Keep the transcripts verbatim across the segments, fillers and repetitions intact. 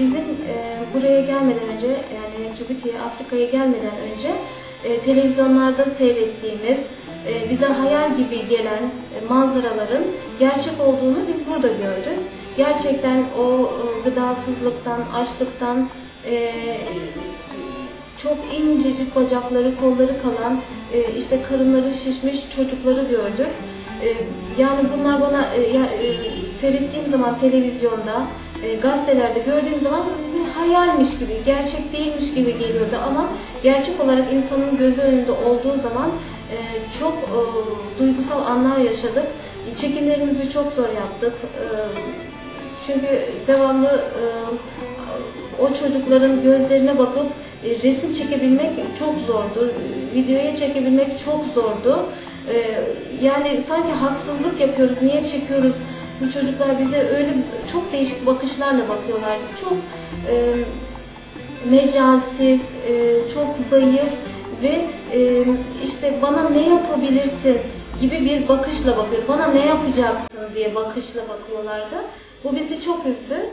bizim e, buraya gelmeden önce, yani Cibuti'ye, Afrika'ya gelmeden önce e, televizyonlarda seyrettiğimiz, e, bize hayal gibi gelen e, manzaraların gerçek olduğunu biz burada gördük. Gerçekten o e, gıdasızlıktan, açlıktan, e, çok incecik bacakları, kolları kalan, e, işte karınları şişmiş çocukları gördük. E, yani bunlar bana e, ya, e, seyrettiğim zaman televizyonda, e, gazetelerde gördüğüm zaman bir hayalmiş gibi, gerçek değilmiş gibi geliyordu ama gerçek olarak insanın gözü önünde olduğu zaman e, çok e, duygusal anlar yaşadık. Çekimlerimizi çok zor yaptık. E, çünkü devamlı e, o çocukların gözlerine bakıp e, resim çekebilmek çok zordu. Videoya çekebilmek çok zordu. E, yani sanki haksızlık yapıyoruz, niye çekiyoruz? Bu çocuklar bize öyle çok değişik bakışlarla bakıyorlardı. Çok e, mecalsiz, e, çok zayıf ve e, işte bana ne yapabilirsin gibi bir bakışla bakıyor. Bana ne yapacaksın diye bakışla bakıyorlardı. Bu bizi çok üzdü.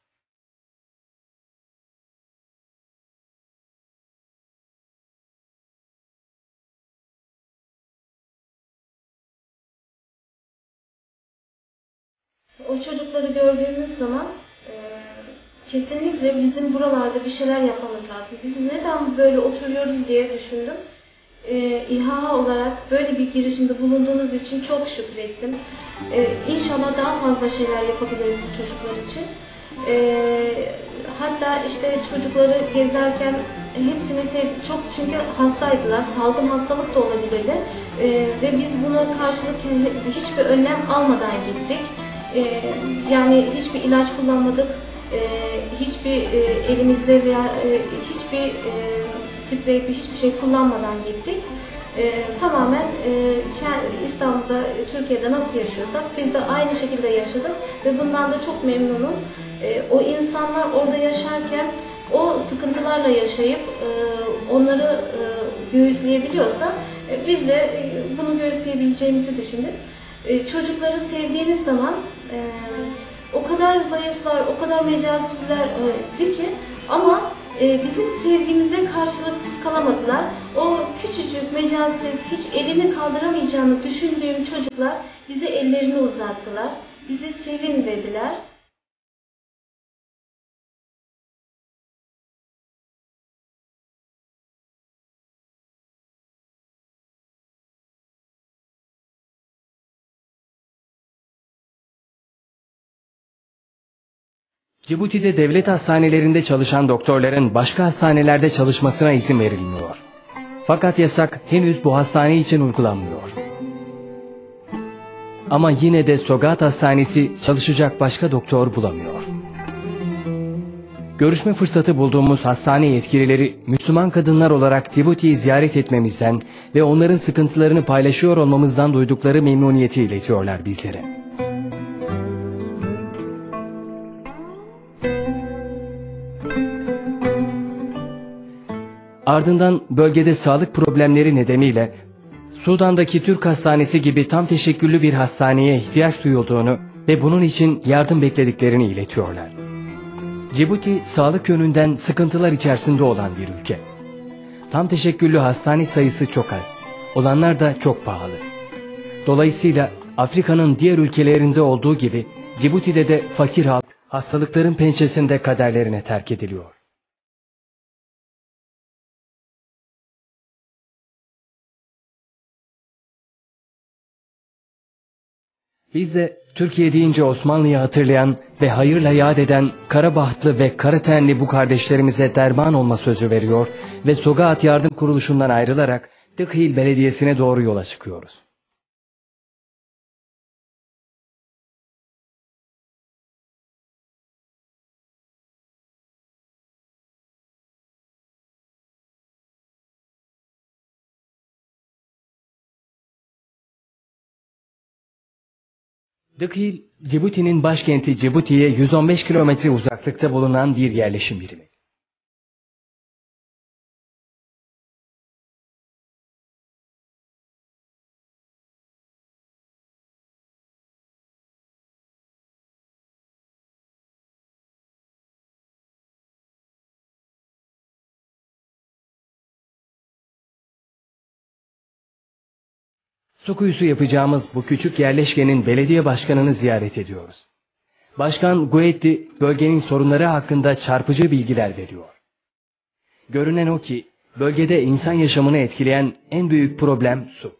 O çocukları gördüğümüz zaman e, kesinlikle bizim buralarda bir şeyler yapmamız lazım. Biz neden böyle oturuyoruz diye düşündüm. E, İHA olarak böyle bir girişimde bulunduğunuz için çok şükrettim. E, İnşallah daha fazla şeyler yapabiliriz bu çocuklar için. E, hatta işte çocukları gezerken hepsini sevdik çok, çünkü hastaydılar. Salgın hastalık da olabilirdi. E, ve biz buna karşılık hiçbir önlem almadan gittik. Ee, yani hiçbir ilaç kullanmadık, ee, hiçbir e, elimizde veya e, hiçbir e, sprey, hiçbir şey kullanmadan gittik. Ee, tamamen e, İstanbul'da, Türkiye'de nasıl yaşıyorsak biz de aynı şekilde yaşadık ve bundan da çok memnunum. Ee, o insanlar orada yaşarken o sıkıntılarla yaşayıp e, onları e, göğüsleyebiliyorsa e, biz de e, bunu göğüsleyebileceğimizi düşündük. E, çocukları sevdiğiniz zaman e, o kadar zayıflar, o kadar mecalsizlerdi ki ama e, bizim sevgimize karşılıksız kalamadılar. O küçücük, mecalsiz, hiç elini kaldıramayacağını düşündüğüm çocuklar bize ellerini uzattılar. Bizi sevin dediler. Cibuti'de devlet hastanelerinde çalışan doktorların başka hastanelerde çalışmasına izin verilmiyor. Fakat yasak henüz bu hastane için uygulanmıyor. Ama yine de Sogat Hastanesi çalışacak başka doktor bulamıyor. Görüşme fırsatı bulduğumuz hastane yetkilileri Müslüman kadınlar olarak Cibuti'yi ziyaret etmemizden ve onların sıkıntılarını paylaşıyor olmamızdan duydukları memnuniyeti iletiyorlar bizlere. Ardından bölgede sağlık problemleri nedeniyle Sudan'daki Türk Hastanesi gibi tam teşekküllü bir hastaneye ihtiyaç duyulduğunu ve bunun için yardım beklediklerini iletiyorlar. Cibuti sağlık yönünden sıkıntılar içerisinde olan bir ülke. Tam teşekküllü hastane sayısı çok az, olanlar da çok pahalı. Dolayısıyla Afrika'nın diğer ülkelerinde olduğu gibi Cibuti'de de fakir halk hastalıkların pençesinde kaderlerine terk ediliyor. Biz de Türkiye deyince Osmanlı'yı hatırlayan ve hayırla yad eden Karabahtlı ve Karatenli bu kardeşlerimize derman olma sözü veriyor ve Sogat Yardım Kuruluşu'ndan ayrılarak Dıkhil Belediyesi'ne doğru yola çıkıyoruz. Dıkhil, Cibuti'nin başkenti Cibuti'ye yüz on beş kilometre uzaklıkta bulunan bir yerleşim birimi. Su kuyusu yapacağımız bu küçük yerleşkenin belediye başkanını ziyaret ediyoruz. Başkan Guetti bölgenin sorunları hakkında çarpıcı bilgiler veriyor. Görünen o ki bölgede insan yaşamını etkileyen en büyük problem su.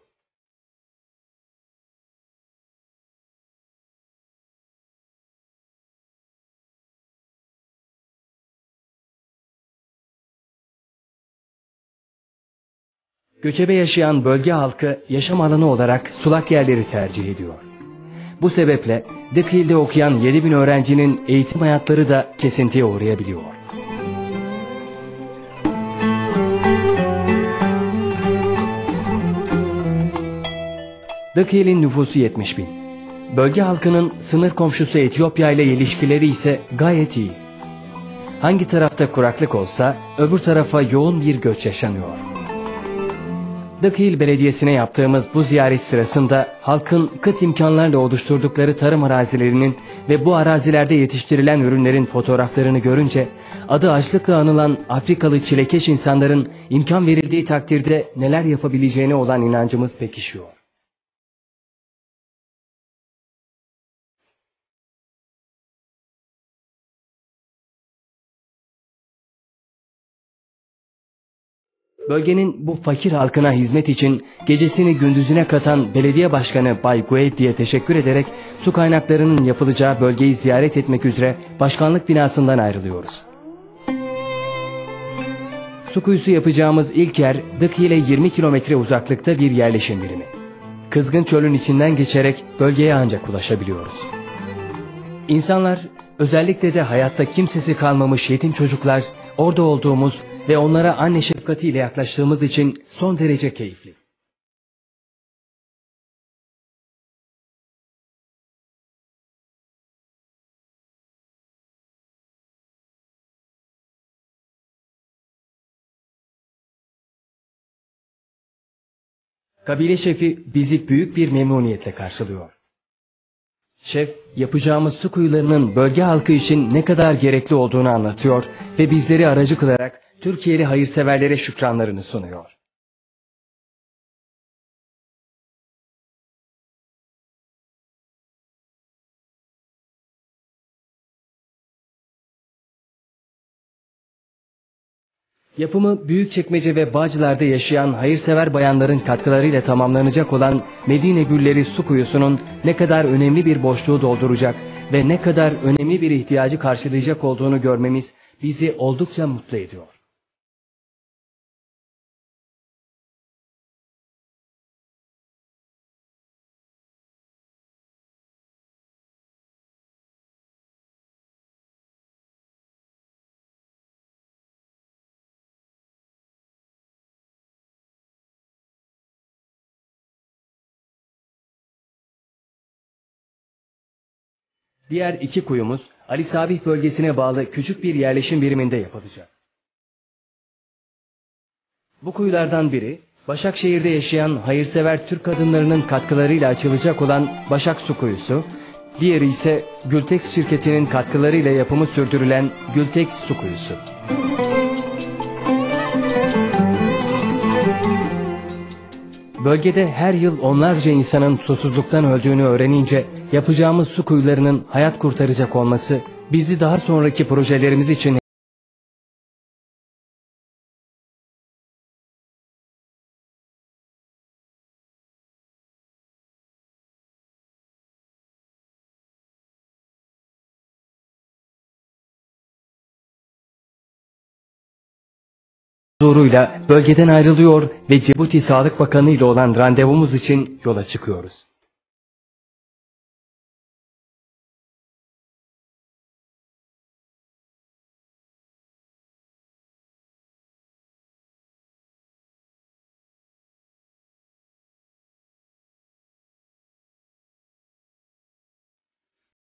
Göçebe yaşayan bölge halkı yaşam alanı olarak sulak yerleri tercih ediyor. Bu sebeple Dıkhil'de okuyan yedi bin öğrencinin eğitim hayatları da kesintiye uğrayabiliyor. Dıkhil'in nüfusu yetmiş bin. Bölge halkının sınır komşusu Etiyopya ile ilişkileri ise gayet iyi. Hangi tarafta kuraklık olsa öbür tarafa yoğun bir göç yaşanıyor. Dıkhil Belediyesi'ne yaptığımız bu ziyaret sırasında halkın kıt imkanlarla oluşturdukları tarım arazilerinin ve bu arazilerde yetiştirilen ürünlerin fotoğraflarını görünce adı açlıkla anılan Afrikalı çilekeş insanların imkan verildiği takdirde neler yapabileceğine olan inancımız pekişiyor. Bölgenin bu fakir halkına hizmet için gecesini gündüzüne katan belediye başkanı Bay Guetti'ye teşekkür ederek su kaynaklarının yapılacağı bölgeyi ziyaret etmek üzere başkanlık binasından ayrılıyoruz. Su kuyusu yapacağımız ilk yer Dıkhil'e yirmi kilometre uzaklıkta bir yerleşim birimi. Kızgın çölün içinden geçerek bölgeye ancak ulaşabiliyoruz. İnsanlar, özellikle de hayatta kimsesi kalmamış yetim çocuklar, orada olduğumuz ve onlara anne şefkatiyle yaklaştığımız için son derece keyifli. Kabile şefi bizi büyük bir memnuniyetle karşılıyor. Şef, yapacağımız su kuyularının bölge halkı için ne kadar gerekli olduğunu anlatıyor ve bizleri aracı kılarak Türkiye'li hayırseverlere şükranlarını sunuyor. Yapımı Büyükçekmece ve Bağcılar'da yaşayan hayırsever bayanların katkılarıyla tamamlanacak olan Medine Gülleri Su Kuyusu'nun ne kadar önemli bir boşluğu dolduracak ve ne kadar önemli bir ihtiyacı karşılayacak olduğunu görmemiz bizi oldukça mutlu ediyor. Diğer iki kuyumuz Ali Sabih bölgesine bağlı küçük bir yerleşim biriminde yapılacak. Bu kuyulardan biri Başakşehir'de yaşayan hayırsever Türk kadınlarının katkılarıyla açılacak olan Başak Su Kuyusu, diğeri ise Gültex şirketinin katkılarıyla yapımı sürdürülen Gültex Su Kuyusu. Bölgede her yıl onlarca insanın susuzluktan öldüğünü öğrenince yapacağımız su kuyularının hayat kurtaracak olması bizi daha sonraki projelerimiz için huzuruyla bölgeden ayrılıyor ve Cibuti Sağlık Bakanı ile olan randevumuz için yola çıkıyoruz.